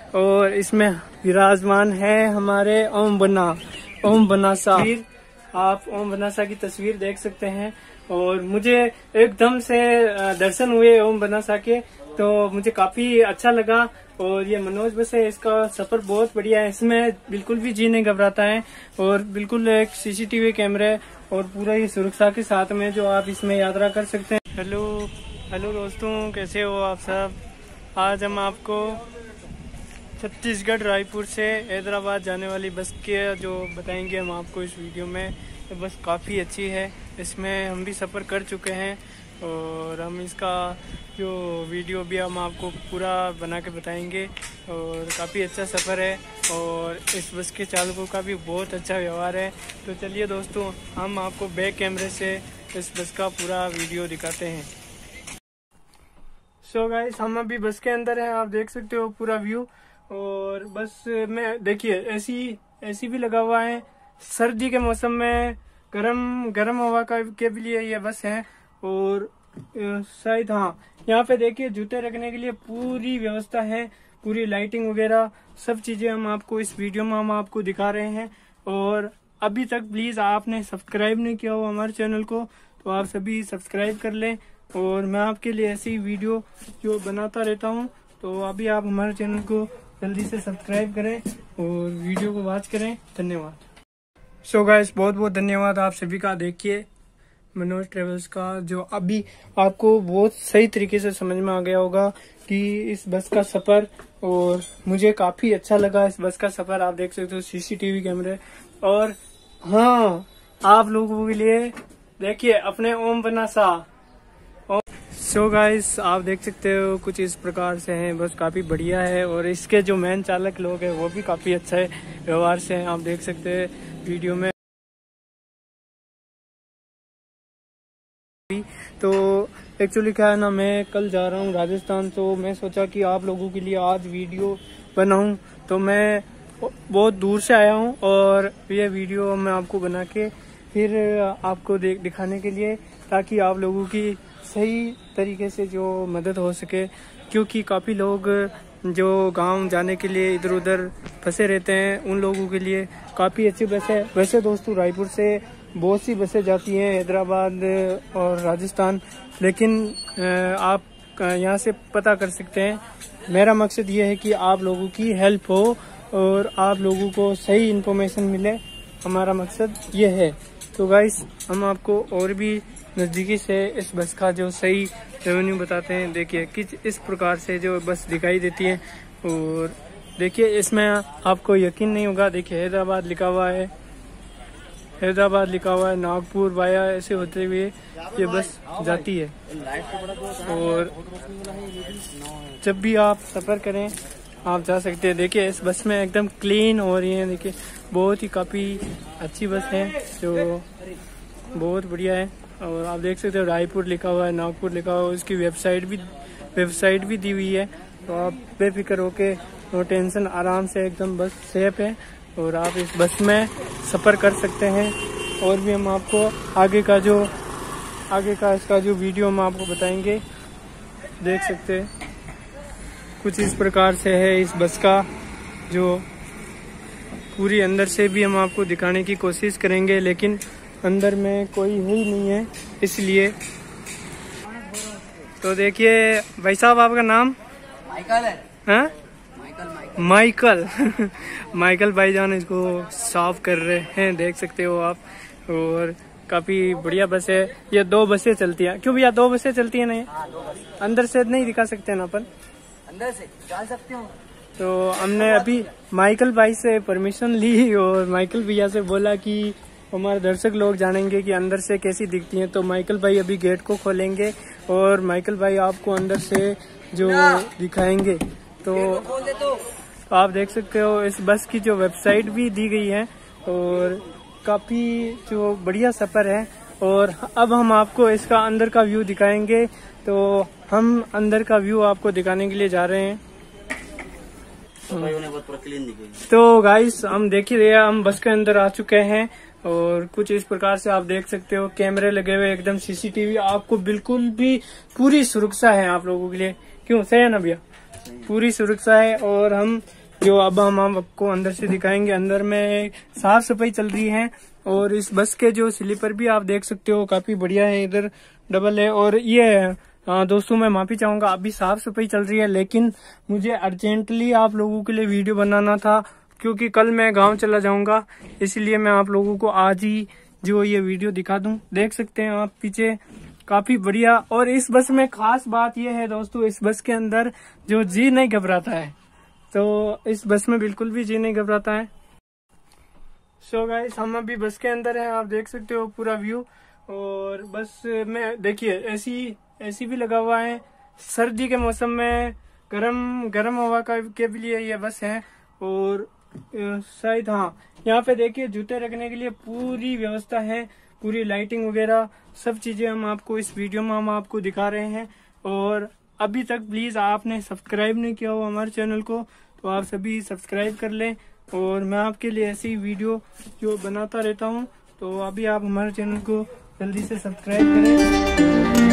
और इसमें विराजमान है हमारे ओम बनासा। आप ओम बनासा की तस्वीर देख सकते हैं और मुझे एकदम से दर्शन हुए ओम बनासा के, तो मुझे काफी अच्छा लगा। और ये मनोज बस है, इसका सफर बहुत बढ़िया है, इसमें बिल्कुल भी जी नहीं घबराता है और बिल्कुल एक सीसीटीवी कैमरे और पूरा ये सुरक्षा के साथ में जो आप इसमें यात्रा कर सकते हैं। हेलो दोस्तों, कैसे हो आप सब। आज हम आपको छत्तीसगढ़ रायपुर से हैदराबाद जाने वाली बस के जो बताएंगे हम आपको इस वीडियो में। तो बस काफ़ी अच्छी है, इसमें हम भी सफ़र कर चुके हैं और हम इसका जो वीडियो भी हम आपको पूरा बना के बताएंगे। और काफ़ी अच्छा सफ़र है और इस बस के चालकों का भी बहुत अच्छा व्यवहार है। तो चलिए दोस्तों, हम आपको बैक कैमरे से इस बस का पूरा वीडियो दिखाते हैं। सो गाइस, हम अभी बस के अंदर हैं, आप देख सकते हो पूरा व्यू। और बस में देखिए एसी भी लगा हुआ है। सर्दी के मौसम में गरम हवा के लिए ये बस है। और शायद हाँ, यहाँ पे देखिए जूते रखने के लिए पूरी व्यवस्था है, पूरी लाइटिंग वगैरह सब चीजें हम आपको इस वीडियो में हम आपको दिखा रहे हैं। और अभी तक प्लीज आपने सब्सक्राइब नहीं किया हो हमारे चैनल को, तो आप सभी सब्सक्राइब कर लें। और मैं आपके लिए ऐसी वीडियो जो बनाता रहता हूँ, तो अभी आप हमारे चैनल को जल्दी से सब्सक्राइब करें और वीडियो को वॉच करें। धन्यवाद। सो गाइस, बहुत बहुत धन्यवाद आप सभी का। देखिए मनोज ट्रेवल्स का जो अभी आपको बहुत सही तरीके से समझ में आ गया होगा कि इस बस का सफर, और मुझे काफी अच्छा लगा इस बस का सफर। आप देख सकते हो सीसीटीवी कैमरे। और हाँ, आप लोगों के लिए देखिए अपने ओम बनासा। सो गाइस, आप देख सकते हो कुछ इस प्रकार से है, बस काफी बढ़िया है। और इसके जो मेन चालक लोग हैं वो भी काफी अच्छा है व्यवहार से हैं, आप देख सकते हैं वीडियो में। तो एक्चुअली क्या है ना, मैं कल जा रहा हूँ राजस्थान, तो मैं सोचा कि आप लोगों के लिए आज वीडियो बनाऊं। तो मैं बहुत दूर से आया हूँ और ये वीडियो मैं आपको बना के फिर आपको दिखाने के लिए, ताकि आप लोगों की सही तरीके से जो मदद हो सके। क्योंकि काफ़ी लोग जो गांव जाने के लिए इधर उधर फंसे रहते हैं, उन लोगों के लिए काफ़ी अच्छी बस है। वैसे दोस्तों रायपुर से बहुत सी बसें जाती हैं हैदराबाद और राजस्थान, लेकिन आप यहाँ से पता कर सकते हैं। मेरा मकसद ये है कि आप लोगों की हेल्प हो और आप लोगों को सही इन्फॉर्मेशन मिले, हमारा मकसद ये है। तो गाइस, हम आपको और भी नज़दीकी से इस बस का जो सही रेवेन्यू बताते हैं। देखिए किस इस प्रकार से जो बस दिखाई देती है। और देखिए इसमें आपको यकीन नहीं होगा, देखिए हैदराबाद लिखा हुआ है, नागपुर वाया ऐसे होते हुए ये बस जाती है। और जब भी आप सफ़र करें आप जा सकते हैं। देखिए इस बस में एकदम क्लीन हो रही है, देखिए बहुत ही काफ़ी अच्छी बस है जो बहुत बढ़िया है। और आप देख सकते हो रायपुर लिखा हुआ है, नागपुर लिखा हुआ है, उसकी वेबसाइट भी दी हुई है। तो आप बेफिक्र होके, नो टेंशन, आराम से एकदम बस सेफ है और आप इस बस में सफ़र कर सकते हैं। और भी हम आपको आगे का इसका जो वीडियो हम आपको बताएंगे। देख सकते हैं कुछ इस प्रकार से है इस बस का, जो पूरी अंदर से भी हम आपको दिखाने की कोशिश करेंगे, लेकिन अंदर में कोई है ही नहीं है इसलिए। तो देखिए भाई साहब, आपका नाम? माइकल है। हाँ, माइकल माइकल भाईजान इसको साफ कर रहे हैं, देख सकते हो आप। और काफी बढ़िया बस है। ये 2 बसें चलती हैं। क्यों भैया 2 बसें चलती है? नहीं, अंदर से नहीं दिखा सकते ना अपन? अंदर से डाल सकते हो। तो हमने अभी माइकल भाई से परमिशन ली और माइकल भैया से बोला कि हमारे दर्शक लोग जानेंगे कि अंदर से कैसी दिखती हैं। तो माइकल भाई अभी गेट को खोलेंगे और माइकल भाई आपको अंदर से जो दिखाएंगे। तो आप देख सकते हो इस बस की जो वेबसाइट भी दी गई है और काफी जो बढ़िया सफर है। और अब हम आपको इसका अंदर का व्यू दिखाएंगे। तो हम अंदर का व्यू आपको दिखाने के लिए जा रहे हैं। तो गाइस, हम देखिए हम बस के अंदर आ चुके हैं और कुछ इस प्रकार से आप देख सकते हो, कैमरे लगे हुए एकदम सीसीटीवी, आपको बिल्कुल भी पूरी सुरक्षा है आप लोगों के लिए। क्यों, सही है ना भैया? पूरी सुरक्षा है। और हम हम आपको अंदर से दिखाएंगे। अंदर में साफ सफाई चल रही है और इस बस के जो स्लीपर भी आप देख सकते हो काफी बढ़िया है, इधर डबल है। और ये दोस्तों मैं माफी चाहूंगा, अभी साफ सफाई चल रही है, लेकिन मुझे अर्जेंटली आप लोगों के लिए वीडियो बनाना था क्योंकि कल मैं गांव चला जाऊंगा, इसलिए मैं आप लोगों को आज ही जो ये वीडियो दिखा दूं। देख सकते हैं आप पीछे काफी बढ़िया। और इस बस में खास बात यह है दोस्तों, इस बस के अंदर जो जी नहीं घबराता है, तो इस बस में बिल्कुल भी जी नहीं घबराता है। सो गाइस, हम अभी बस के अंदर हैं, आप देख सकते हो पूरा व्यू। और बस में देखिए एसी भी लगा हुआ है। सर्दी के मौसम में गरम हवा के लिए ये बस है। और शायद यहाँ पे देखिए जूते रखने के लिए पूरी व्यवस्था है, पूरी लाइटिंग वगैरह सब चीजें हम आपको इस वीडियो में हम आपको दिखा रहे हैं। और अभी तक प्लीज आपने सब्सक्राइब नहीं किया हो हमारे चैनल को तो आप सभी सब्सक्राइब कर लें। और मैं आपके लिए ऐसी वीडियो जो बनाता रहता हूँ, तो अभी आप हमारे चैनल को जल्दी से सब्सक्राइब करें।